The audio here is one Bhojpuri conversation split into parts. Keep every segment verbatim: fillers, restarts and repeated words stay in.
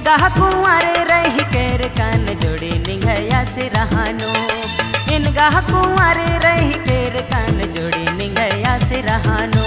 इनगा कुंवारे रही केर कान जोड़ी निंगया से रहानो इनगा कुंवारे रही केर कान जोड़ी निंगया से रहानो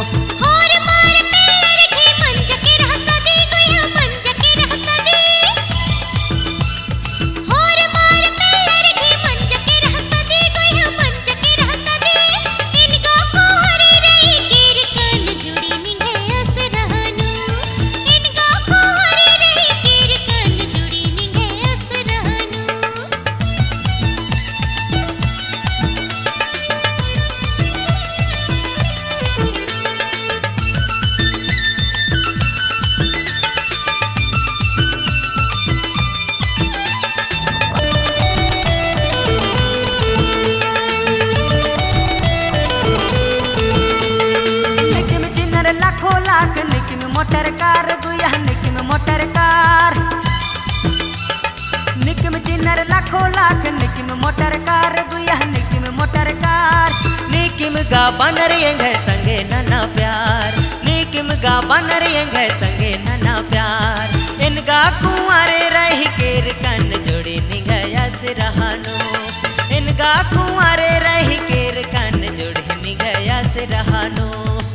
मोटर कार गुया निकिम मोटर कार निकिम चिन्नर लाखों लाख निकिम मोटर कार गुया निकिम मोटर कार निकिम गा बनर यंग संगे नना प्यार निकिम गा बनर यंग संगे नना प्यार इनगा कुंवारे रही केर कन जोड़ी निगया से रहानो इनगा कुंवारे रही केर कन जोड़ी निगया से रहानो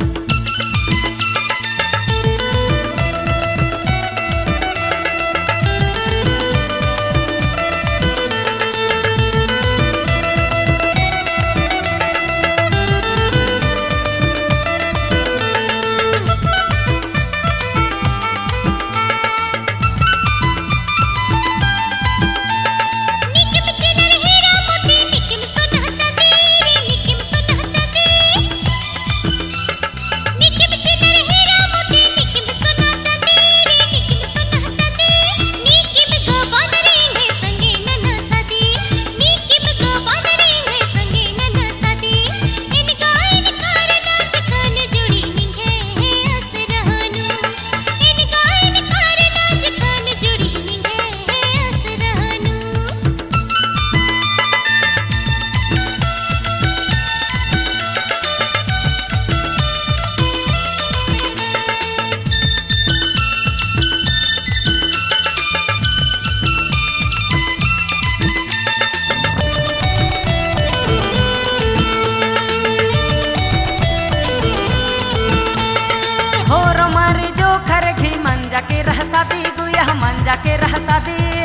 के रह सादी गुया मन जाके रह सादी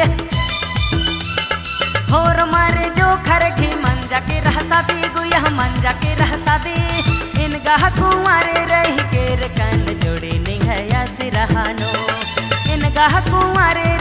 होर मारे जो खरखी मन जाके रह सादी गुया मन जाके रह सादी इनगा कुंवारे रही केर कन जोड़ी निगया से रहानो इनगा कुंवारे